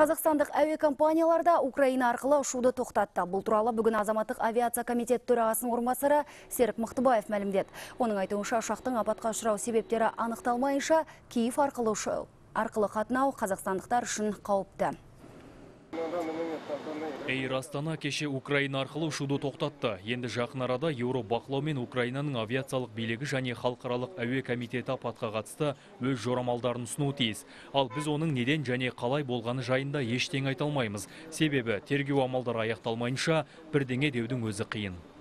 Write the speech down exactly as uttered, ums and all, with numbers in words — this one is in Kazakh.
Қазақстандық әуе компанияларда Украина арқылы ұшуды тоқтатты. Бұл туралы бүгін азаматтық авиация комитет төрағасының орынбасары Серік Мықтыбаев мәлімдеді. Оның айтуынша, ұшақтың апатқа ұшырау себептері анықталмайынша, Киев арқылы ұшу арқылы қатынау қазақстандықтар үшін қауіпті. Эйр Астана кеше Украина арқылы ұшуды тоқтатты. Енді жақын арада Еуробақылау мен Украинаның авиациялық билігі және халықаралық әуе комитеті апатқа қатысты өз жорамалдарын ұсынуы тиіс. Ал біз оның неден және қалай болғаны жайында ештеңе айта алмаймыз. Себебі тергеу амалдары аяқталмайынша бірдеңе деудің өзі қиын.